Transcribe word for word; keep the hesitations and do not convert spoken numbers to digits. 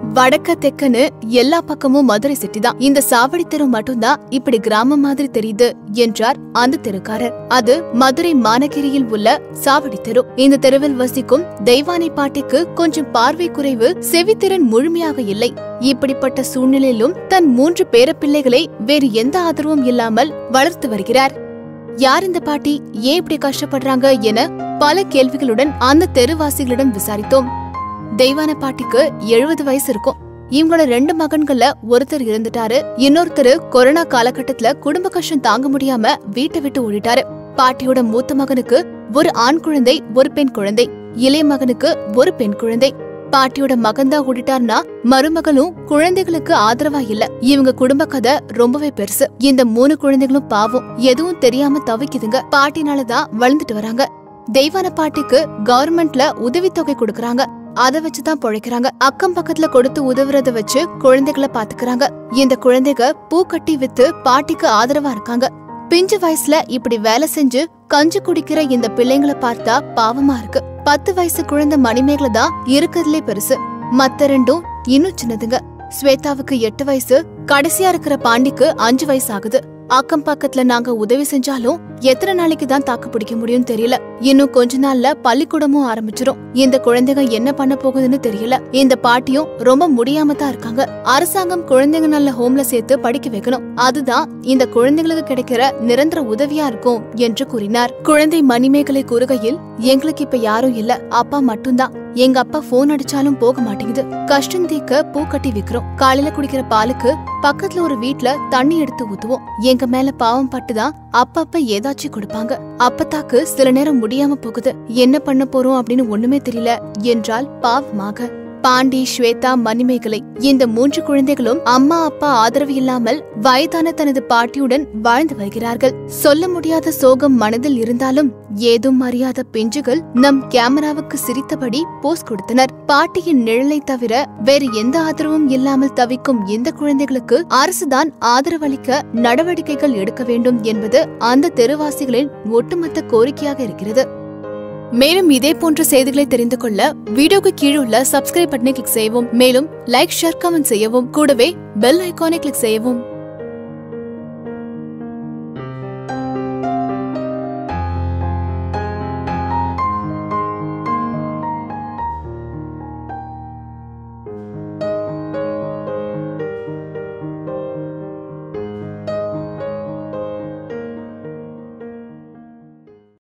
வடக்க தெக்கன்னு எல்லா பக்கமும் மதுரை சிட்டி தான். இந்த சாவடி தெரு மட்டும்தான் இப்படி கிராமம் மாதிரி தெரியுது என்றார் அந்த தெருக்காரர். அது மதுரை மாநகரியில் உள்ள சாவடி தெரு. இந்த தெருவில் வசிக்கும் தெய்வானை பாட்டிக்கு கொஞ்சம் பார்வை குறைவு, செவித்திறன் முழுமையாக இல்லை. இப்படிப்பட்ட சூழ்நிலையிலும் தன் மூன்று பேரப்பிள்ளைகளை வேறு எந்த ஆதரவும் இல்லாமல் வளர்த்து வருகிறார். யார் இந்த பாட்டி, ஏன் இப்படி கஷ்டப்படுறாங்க என பல கேள்விகளுடன் அந்த தெருவாசிகளிடம் விசாரித்தோம். தெய்வான பாட்டிக்கு எழுபது வயசு இருக்கும். இவங்களோட ரெண்டு மகன்கள்ல ஒருத்தர் இருந்துட்டாரு, இன்னொருத்தரு கொரோனா காலகட்டத்துல குடும்ப கஷ்டம் தாங்க முடியாம வீட்டை விட்டு ஓடிட்டாரு. பாட்டியோட மூத்த மகனுக்கு ஒரு ஆண் குழந்தை, ஒரு பெண் குழந்தை. இளைய மகனுக்கு ஒரு பெண் குழந்தை. பாட்டியோட மகன்தான் ஓடிட்டார்னா மருமகளும் குழந்தைகளுக்கு ஆதரவா இல்ல. இவங்க குடும்ப கதை ரொம்பவே பெருசு. இந்த மூணு குழந்தைகளும் பாவம், எதுவும் தெரியாம தவிக்குதுங்க. பாட்டினாலதான் வளர்ந்துட்டு வராங்க. தெய்வான பாட்டிக்கு கவர்மெண்ட்ல உதவித்தொகை கொடுக்கறாங்க. அத வச்சுதான் பொழைக்கிறாங்க. அக்கம் பக்கத்துல கொடுத்து உதவுறத வச்சு குழந்தைகளை பாத்துக்கிறாங்க. இந்த குழந்தைக பூ கட்டி வித்து பாட்டிக்கு ஆதரவா இருக்காங்க. பிஞ்சு வயசுல இப்படி வேலை செஞ்சு கஞ்சி குடிக்கிற இந்த பிள்ளைங்களை பார்த்தா பாவமா இருக்கு. பத்து வயசு குழந்தை மணிமேகலை தான் இருக்கிறதுலே பெருசு. மத்த ரெண்டும் இன்னும் சின்னதுங்க. ஸ்வேதாவுக்கு எட்டு வயசு, கடைசியா இருக்கிற பாண்டிக்கு அஞ்சு வயசு ஆகுது. அக்கம் பக்கத்துல நாங்க உதவி செஞ்சாலும் எத்தனை நாளைக்கு தான் தாக்கு பிடிக்க முடியும் தெரியல. இன்னும் கொஞ்ச நாள்ல பள்ளிக்கூடமும் ஆரம்பிச்சிரும். இந்த குழந்தைங்க என்ன பண்ண போகுதுன்னு தெரியல. இந்த பாட்டியும் ரொம்ப முடியாம தான் இருக்காங்க. அரசாங்கம் குழந்தைங்க நல்ல ஹோம்ல சேர்த்து படிக்க வைக்கணும். அதுதான் இந்த குழந்தைங்களுக்கு கிடைக்கிற நிரந்தர உதவியா இருக்கும் என்று கூறினார். குழந்தை மணிமேகலை கூறுகையில், எங்களுக்கு இப்ப யாரும் இல்ல, அப்பா மட்டும்தான். எங்க அப்பா போன் அடிச்சாலும் போக மாட்டேங்குது. கஷ்டம் தீக்க பூ கட்டி விக்கிறோம். காலையில குடிக்கிற பாலுக்கு பக்கத்துல ஒரு வீட்ல தண்ணி எடுத்து ஊத்துவோம். எங்க மேல பாவம் பட்டுதான் அப்பப்ப ஏதாச்சும் கொடுப்பாங்க. அப்பத்தாக்கு சில நேரம் முடியாம போகுது. என்ன பண்ண போறோம் அப்படின்னு ஒண்ணுமே தெரியல என்றால் பாவமாக. பாண்டி, ஸ்வேதா, மணிமேகலை இந்த மூன்று குழந்தைகளும் அம்மா அப்பா ஆதரவு இல்லாமல் வயதான தனது பாட்டியுடன் வாழ்ந்து வருகிறார்கள். சொல்ல முடியாத சோகம் மனதில் இருந்தாலும் ஏதும் அறியாத பிஞ்சுகள் நம் கேமராவுக்கு சிரித்தபடி போஸ் கொடுத்தனர். பாட்டியின் நிழலை தவிர வேறு எந்த ஆதரவும் இல்லாமல் தவிக்கும் இந்த குழந்தைகளுக்கு அரசுதான் ஆதரவளிக்க நடவடிக்கைகள் எடுக்க வேண்டும் என்பது அந்த தெருவாசிகளின் ஒட்டுமொத்த கோரிக்கையாக இருக்கிறது. மேலும் இதே போன்ற செய்திகளை தெரிந்து கொள்ள வீடியோக்கு கீழே உள்ள சப்ஸ்கிரைப் பட்டனை கிளிக் செய்யவும். மேலும் லைக், ஷேர், கமெண்ட் செய்யவும். கூடவே பெல் ஐகானை கிளிக் செய்யவும்.